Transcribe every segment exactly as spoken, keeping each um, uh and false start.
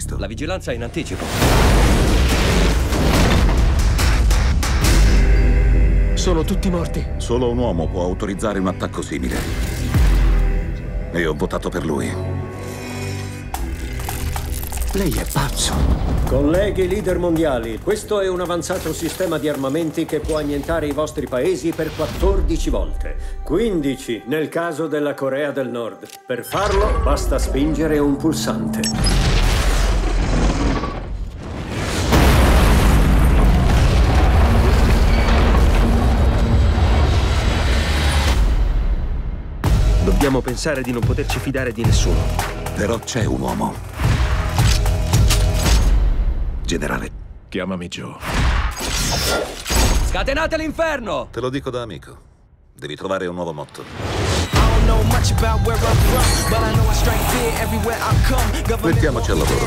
visto? La vigilanza è in anticipo. Sono tutti morti. Solo un uomo può autorizzare un attacco simile. E ho votato per lui. Lei è pazzo. Colleghi leader mondiali, questo è un avanzato sistema di armamenti che può annientare i vostri paesi per quattordici volte. quindici nel caso della Corea del Nord. Per farlo basta spingere un pulsante. Dobbiamo pensare di non poterci fidare di nessuno. Però c'è un uomo. Generale. Chiamami Joe. Scatenate l'inferno! Te lo dico da amico. Devi trovare un nuovo motto. Mettiamoci al lavoro.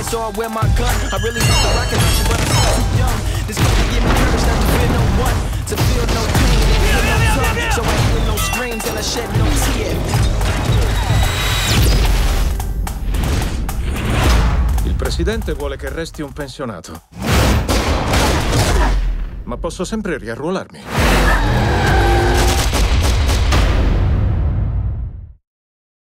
Il presidente vuole che resti un pensionato. Ma posso sempre riarruolarmi.